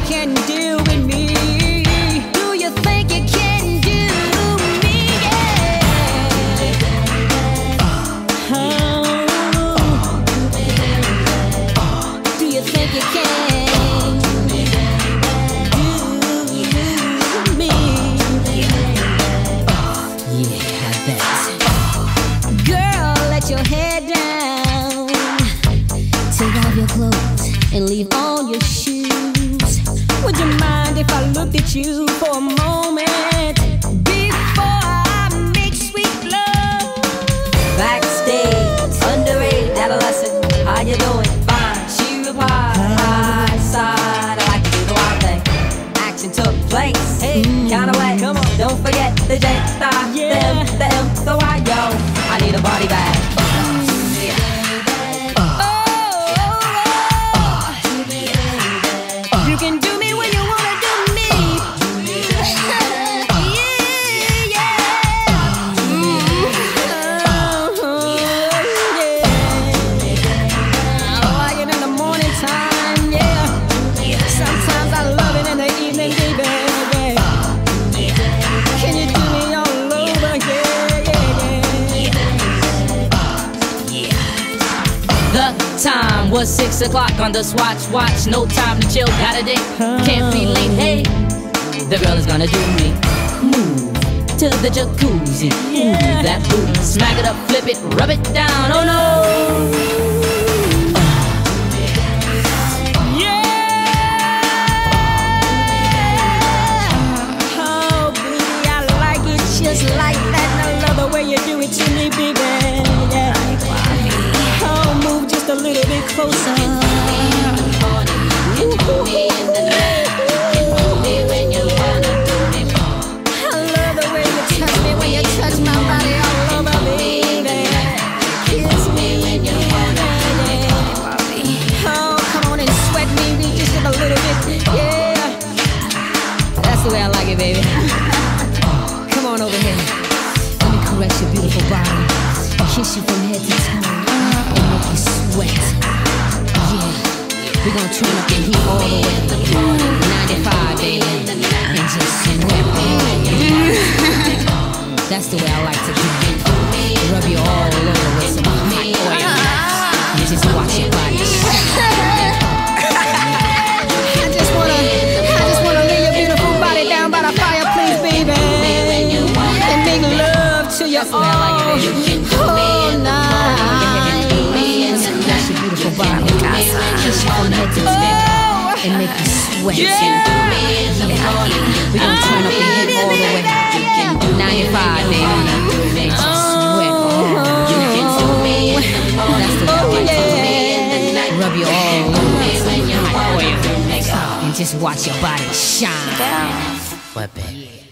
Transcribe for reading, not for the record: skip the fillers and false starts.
can do with me? Do you think you can do me? Do you think you can do me? Yeah, I bet. Girl, let your head down. Take off your clothes and leave on your shoes. Would you mind if I looked at you for a moment before I make sweet love? Backstage, underage adolescent, how you doing? Fine, she replied, hi, side, I like to do the wild thing. Action took place, hey, kinda wet, come on, don't forget the J, the M, the M, the Y, yo, I need a body bag. You can do me when you wanna do me. I like it in the morning time, yeah. Sometimes I love it in the evening, baby. Can you do me all over, The time was 6 o'clock on the Swatch watch. No time to chill, got a date, can't be late. Hey, the girl is gonna do me. Move to the jacuzzi, move that booty, smack it up, flip it, rub it down. Oh no! Just like that, and I love the way you do it to me, baby. Yeah. Oh, move just a little bit closer. I love the way you touch me when you touch my body all over, baby. Kiss me when you wanna. Oh, come on and sweat me just a little bit. Yeah, that's the way I like it, baby. Come on over here. Let me caress your beautiful body, kiss you from head to toe, and make you sweat. Yeah, we're gonna turn up the heat all the way. 95, baby, and just sweat, baby. That's the way I like to do it. Rub you all over with some hot oil, and just watch your body shine. I just wanna lay your beautiful body down by the fireplace, baby. To your all night. That's your beautiful body. Kiss you from head to toe and make you sweat. Yeah. We're gonna turn up the heat all the way. 95, baby. Make you sweat. That's the way. Rub you all over with hot oil and just watch your body shine. What, baby?